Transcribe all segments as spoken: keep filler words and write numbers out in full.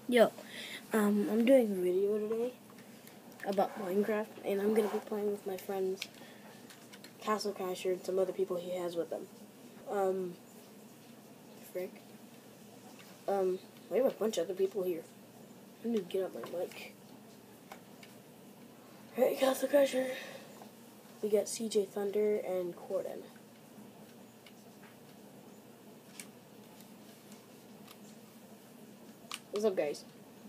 Yo, um, I'm doing a video today about Minecraft, and I'm gonna be playing with my friends Castle Crasher and some other people he has with him. Um, frick. Um, we have a bunch of other people here. I need to get up my mic. Alright, Castle Crasher. We got C J Thunder and Corden. What's up, guys?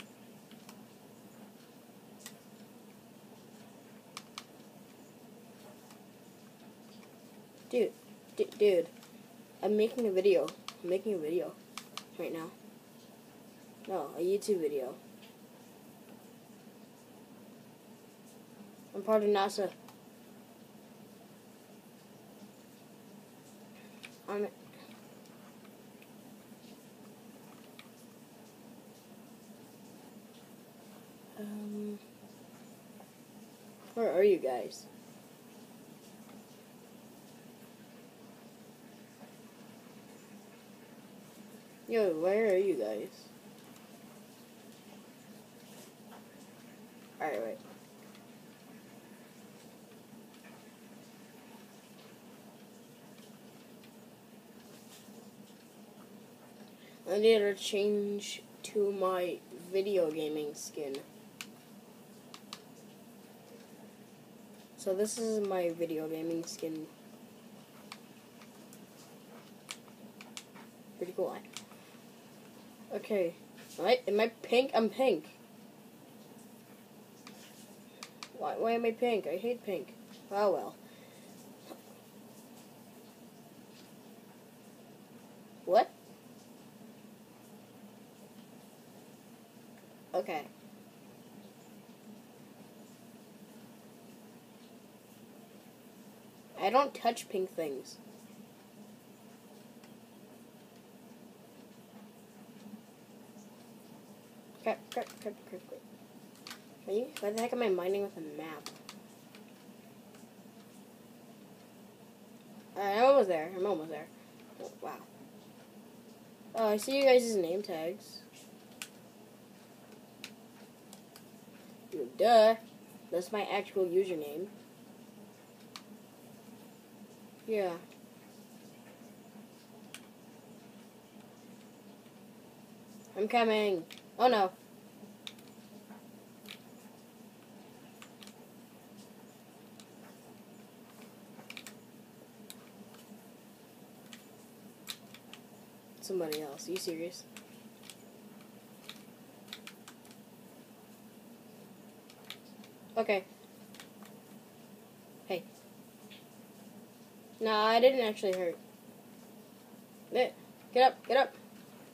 Dude, d dude, I'm making a video. I'm making a video right now. No, a YouTube video. I'm part of NASA. I'm. Um. Where are you guys? Yo, where are you guys? Alright, wait. I need to change to my video gaming skin. So this is my video gaming skin. Pretty cool. Okay. Am I, am I pink? I'm pink. Why, why am I pink? I hate pink. Oh well. What? Okay. I don't touch pink things. Crap, crap, crap, crap, crap. Are you, why the heck am I mining with a map? Alright, I'm almost there. I'm almost there. Oh, wow. Oh, I see you guys' name tags. Duh. That's my actual username. Yeah. I'm coming. Oh no. Somebody else. Are you serious? Okay. Hey. No, I didn't actually hurt. Get up, get up.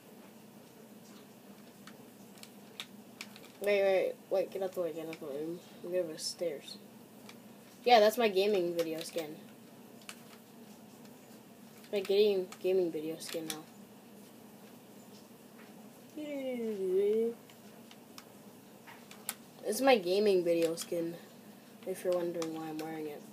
Wait, wait, wait, get out the way, get out the way. I'm going to the stairs. Yeah, that's my gaming video skin. My gaming, gaming video skin now. This is my gaming video skin, if you're wondering why I'm wearing it.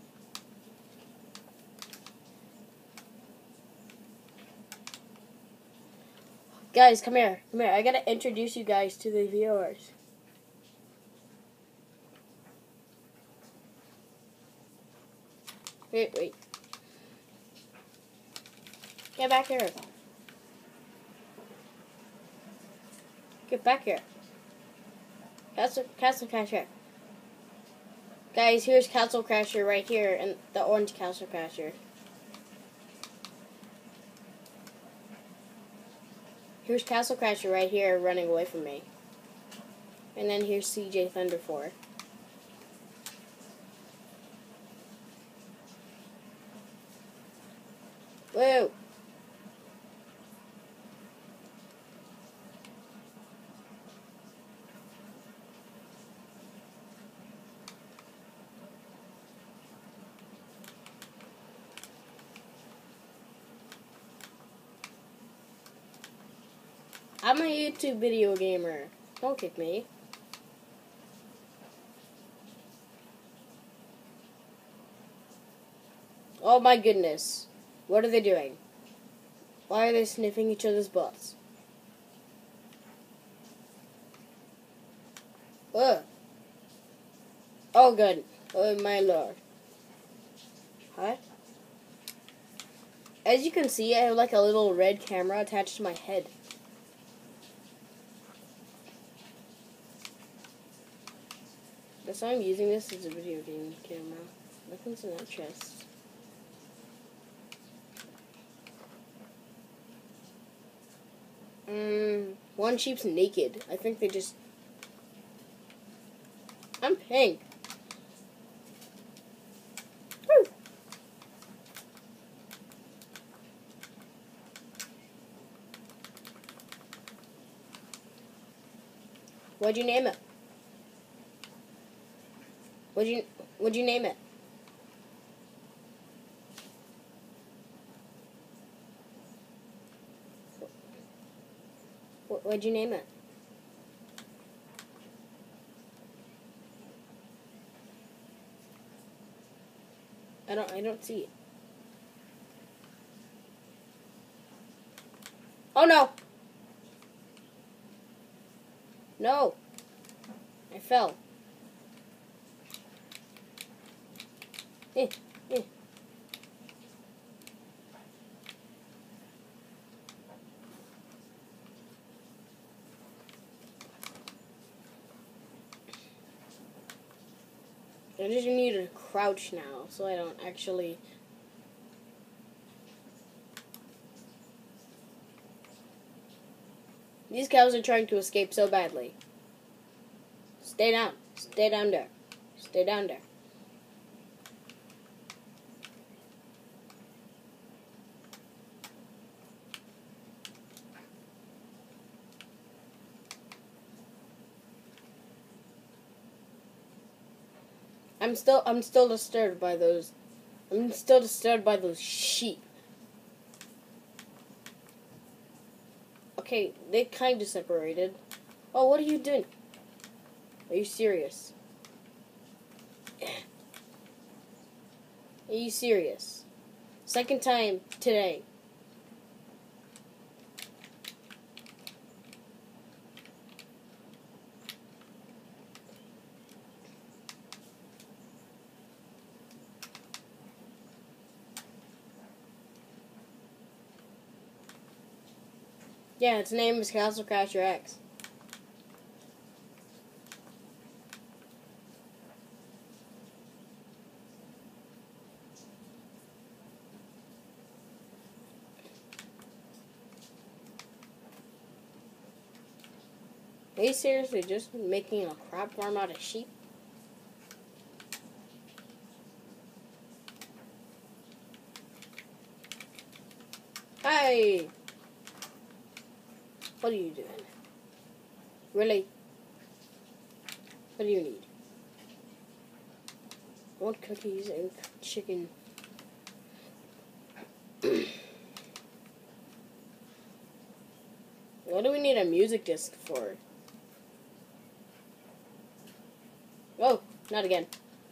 Guys, come here. Come here. I gotta introduce you guys to the viewers. Wait, wait. Get back here. Get back here. Castle, Castle Crasher. Guys, here's Castle Crasher right here, and the orange Castle Crasher. Here's Castle Crasher right here running away from me. And then here's C J Thunder four. Woo! I'm a YouTube video gamer. Don't kick me. Oh my goodness. What are they doing? Why are they sniffing each other's butts? Ugh. Oh, good. Oh, my lord. Hi. As you can see, I have like a little red camera attached to my head. That's why I'm using this as a video game camera. Nothing's in that chest. Mm, one sheep's naked. I think they just... I'm pink. Woo. What'd you name it? What'd you, what'd you name it? What, what'd you name it? I don't, I don't see it. Oh no! No! I fell. Eh, eh. I just need to crouch now, so I don't actually... These cows are trying to escape so badly. Stay down. Stay down there. Stay down there. I'm still I'm still disturbed by those I'm still disturbed by those sheep. Okay, they kind of separated. Oh, what are you doing? Are you serious? Are you serious? Second time today. Yeah, its name is Castle Crasher X. Are you seriously just making a crap farm out of sheep? Hey! What are you doing? Really? What do you need? I want cookies and chicken. What do we need a music disc for? Oh, not again.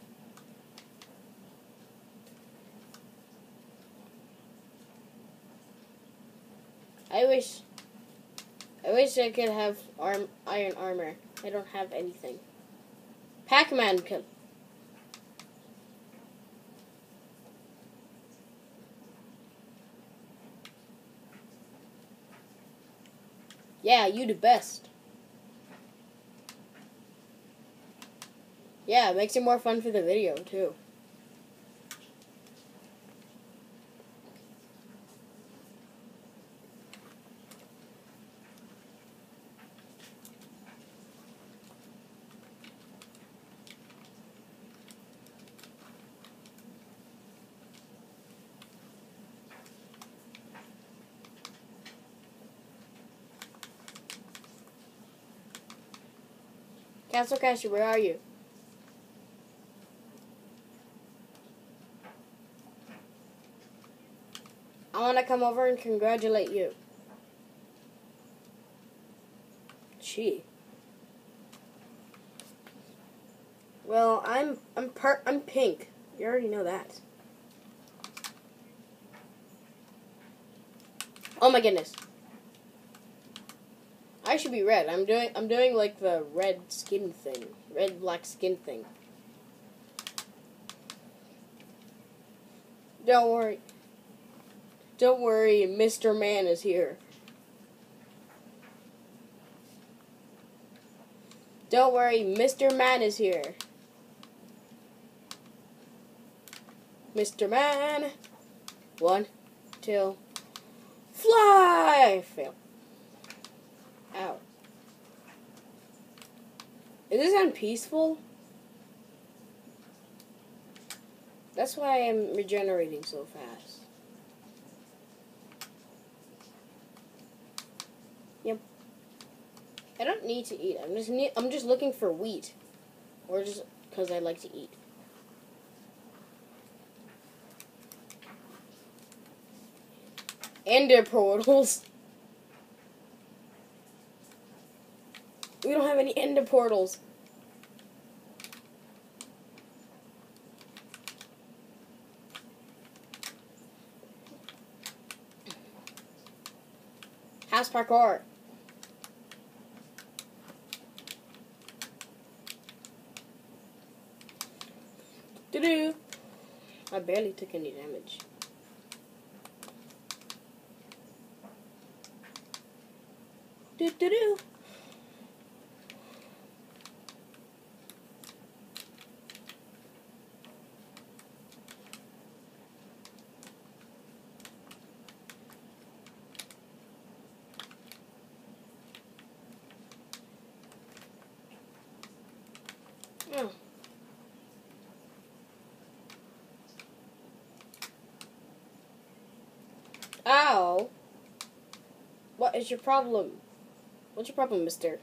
I wish... I wish I could have arm, iron armor. I don't have anything. Pac-Man could... Yeah, you the best. Yeah, it makes it more fun for the video, too. Castle Crasher, where are you? I want to come over and congratulate you. Gee. Well, I'm I'm part I'm pink. You already know that. Oh my goodness. I I should be red. I'm doing I'm doing like the red skin thing. Red black skin thing. Don't worry. Don't worry, Mister Man is here. Don't worry, Mister Man is here. Mister Man. One, two, fly! Fail. Ow. Does this sound peaceful? That's why I'm regenerating so fast. Yep. I don't need to eat. I'm just need, I'm just looking for wheat, or just because I like to eat. Ender portals. We don't have any ender portals. House parkour. Doo-doo. I barely took any damage. Do-do-do. Oh. Ow. What is your problem? What's your problem, mister?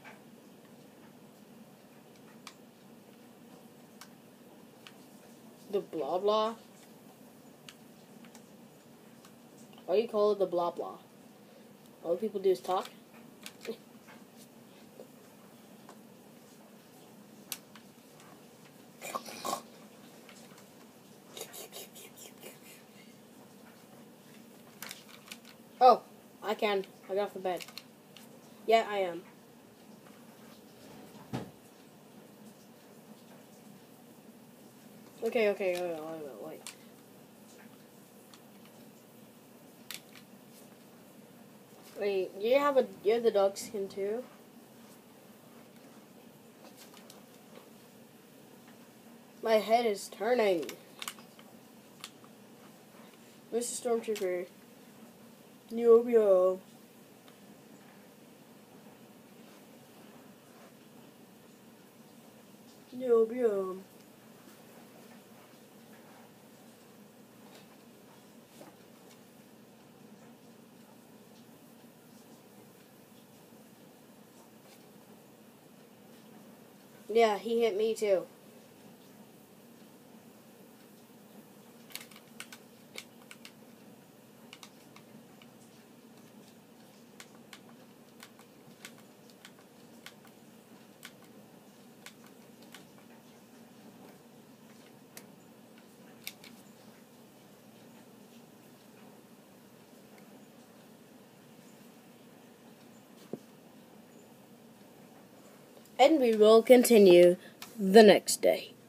The blah blah? Why do you call it the blah blah? All people do is talk? Oh, I can. I got off the bed. Yeah, I am. Okay, okay, wait, wait, wait, wait. Wait, you have a you have the dog skin too? My head is turning. Mister Stormtrooper. Yo yo. Yo yo. Yeah, he hit me too. And we will continue the next day.